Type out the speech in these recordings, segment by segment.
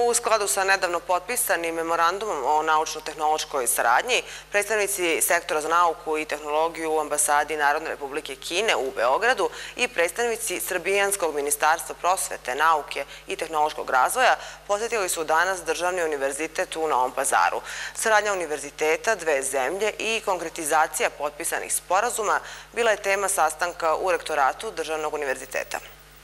U skladu sa nedavno potpisanim memorandumom o naučno-tehnološkoj saradnji, predstavnici Sektora za nauku i tehnologiju u Ambasadi Narodne Republike Kine u Beogradu i predstavnici Srbijanskog ministarstva prosvete, nauke i tehnološkog razvoja posjetili su danas Državni univerzitet u Novom Pazaru. Saradnja univerziteta, dve zemlje i konkretizacija potpisanih sporazuma bila je tema sastanka u rektoratu Državnog univerziteta.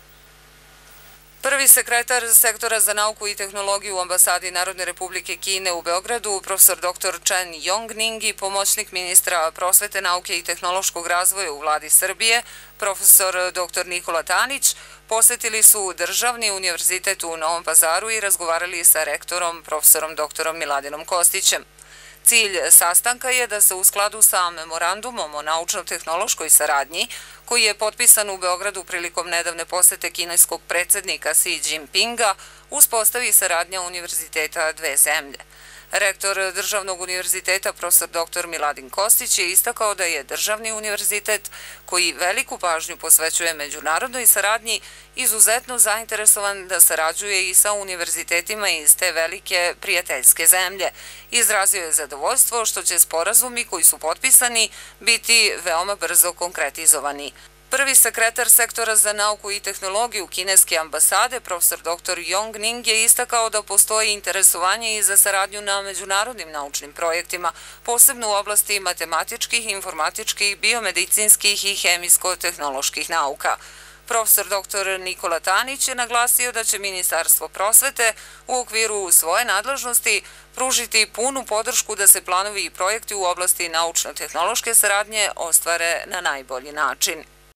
Prvi sekretar Sektora za nauku i tehnologiju u Ambasadi Narodne Republike Kine u Beogradu, profesor dr. Chen Yongning i pomoćnik ministra prosvete, nauke i tehnološkog razvoja u vladi Srbije, profesor dr. Nikola Tanić, posjetili su Državni univerzitet u Novom Pazaru i razgovarali sa rektorom, profesorom dr. Miladinom Kostićem. Cilj sastanka je da se u skladu sa memorandumom o naučno-tehnološkoj saradnji, koji je potpisan u Beogradu prilikom nedavne posete kineskog predsjednika Xi Jinpinga, uspostavi saradnja univerziteta dve zemlje. Rektor Državnog univerziteta, profesor dr. Miladin Kostić, je istakao da je Državni univerzitet, koji veliku pažnju posvećuje međunarodnoj saradnji, izuzetno zainteresovan da sarađuje i sa univerzitetima iz te velike prijateljske zemlje. Izrazio je zadovoljstvo što će sporazumi koji su potpisani biti veoma brzo konkretizovani. Prvi sekretar Sektora za nauku i tehnologiju kineske ambasade, profesor dr. Yongning, je istakao da postoji interesovanje i za saradnju na međunarodnim naučnim projektima, posebno u oblasti matematičkih, informatičkih, biomedicinskih i hemijsko-tehnoloških nauka. Profesor dr. Nikola Tanić je naglasio da će Ministarstvo prosvete u okviru svoje nadležnosti pružiti punu podršku da se planovi i projekti u oblasti naučno-tehnološke saradnje ostvare na najbolji način.